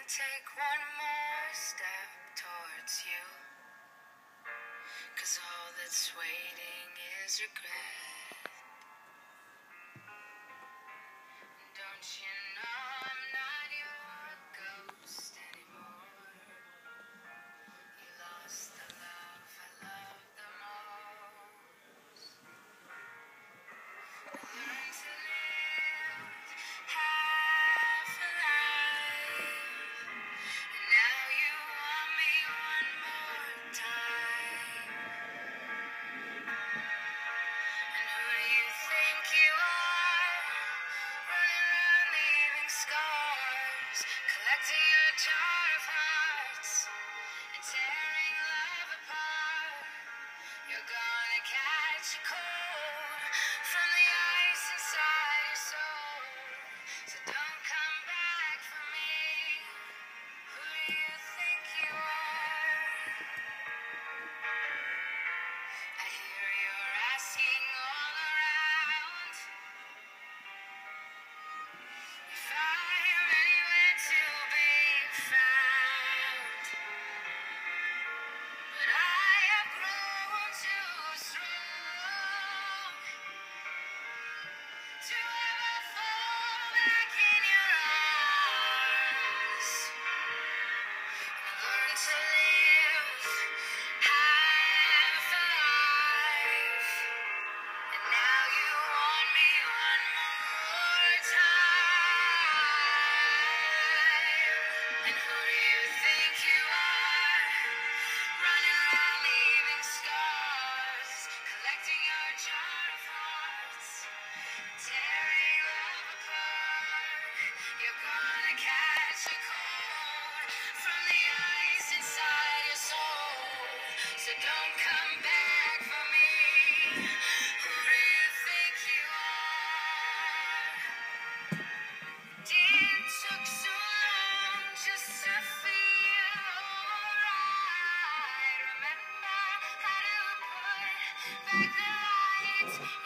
Take one more step towards you, 'cause all that's waiting is regret. Don't you know I'm not your ghost anymore? You lost the love I loved the most. I learned to live half a life, and now you want me one more time. And who do you think you are? Running around leaving scars, collecting your jar of hearts and tearing love apart. You're gonna catch a cold from the ice inside your soul. So don't come back for me. Who do you think you are? I hear you're asking all around if I am anywhere to be found. But I have grown too strong to ever fall back in your arms. And learn to live half a life. And now you want me one more time. And who do you think you are? Running around leaving scars, collecting your jar of hearts, tearing love apart. You're gonna catch a cold from the ice inside your soul. So don't come back for me. Who do you think you are? It took so long just to feel alright. Remember how to put back the lights